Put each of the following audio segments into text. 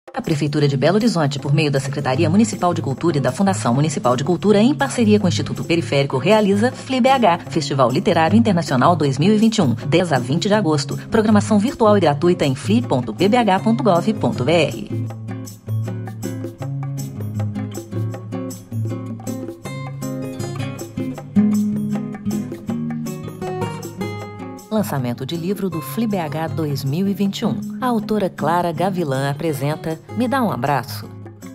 A Prefeitura de Belo Horizonte, por meio da Secretaria Municipal de Cultura e da Fundação Municipal de Cultura, em parceria com o Instituto Periférico, realiza FliBH, Festival Literário Internacional 2021, 10 a 20 de agosto. Programação virtual e gratuita em fli.bbh.gov.br. Lançamento de livro do FliBH 2021. A autora Clara Gavilã apresenta Me Dá um Abraço.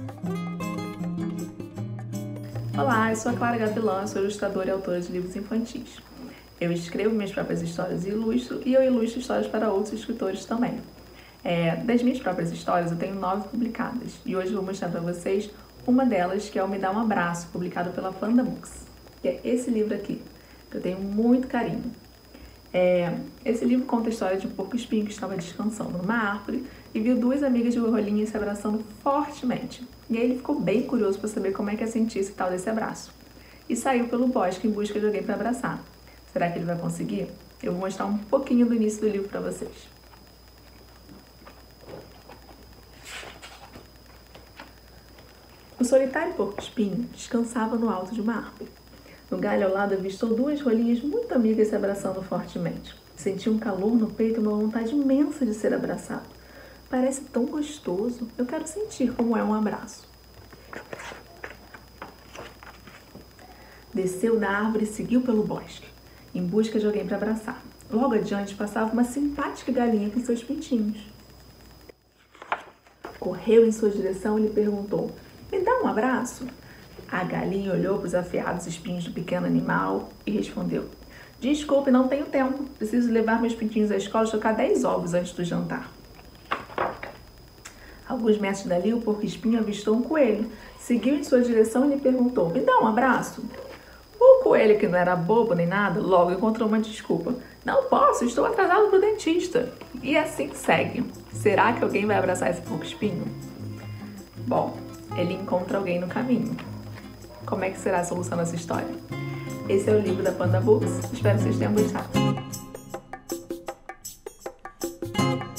Olá, eu sou a Clara Gavilã, sou ilustradora e autora de livros infantis. Eu escrevo minhas próprias histórias e ilustro histórias para outros escritores também. Das minhas próprias histórias, eu tenho 9 publicadas e hoje vou mostrar para vocês uma delas, que é o Me Dá um Abraço, publicado pela Panda Books, que é esse livro aqui, que eu tenho muito carinho. Esse livro conta a história de um porco-espinho que estava descansando numa árvore e viu 2 amigas de rolinha se abraçando fortemente. E aí ele ficou bem curioso para saber como é que ia sentir esse tal desse abraço. E saiu pelo bosque em busca de alguém para abraçar. Será que ele vai conseguir? Eu vou mostrar um pouquinho do início do livro para vocês. O solitário porco-espinho descansava no alto de uma árvore. No galho ao lado avistou 2 rolinhas muito amigas se abraçando fortemente. Sentiu um calor no peito e uma vontade imensa de ser abraçado. Parece tão gostoso. Eu quero sentir como é um abraço. Desceu da árvore e seguiu pelo bosque, em busca de alguém para abraçar. Logo adiante passava uma simpática galinha com seus pintinhos. Correu em sua direção e lhe perguntou: "Me dá um abraço?" A galinha olhou para os afiados espinhos do pequeno animal e respondeu: "Desculpe, não tenho tempo. Preciso levar meus pintinhos à escola e chocar 10 ovos antes do jantar." Alguns metros dali, o porco-espinho avistou um coelho. Seguiu em sua direção e lhe perguntou: "Me dá um abraço?" O coelho, que não era bobo nem nada, logo encontrou uma desculpa: "Não posso, estou atrasado para o dentista." E assim segue. Será que alguém vai abraçar esse porco-espinho? Bom, ele encontra alguém no caminho. Como é que será a solução dessa história? Esse é o livro da Panda Books. Espero que vocês tenham gostado.